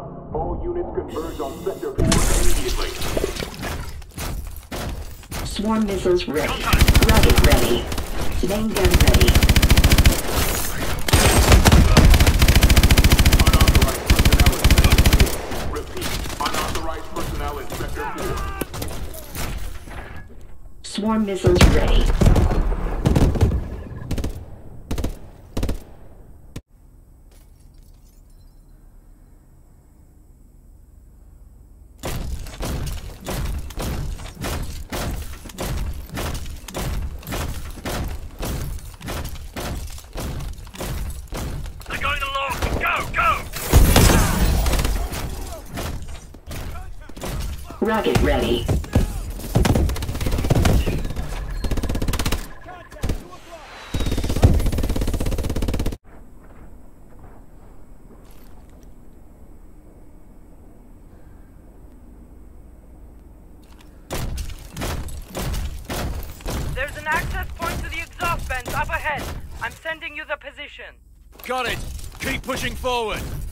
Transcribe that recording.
All units converge on Sector 4 immediately. Swarm missiles ready. Rocket ready. Main gun ready. Unauthorized personnel in Sector 4. Swarm missiles ready. They're going along! Go! Go! Rocket ready. There's an access point to the exhaust vents up ahead. I'm sending you the position. Got it! Keep pushing forward!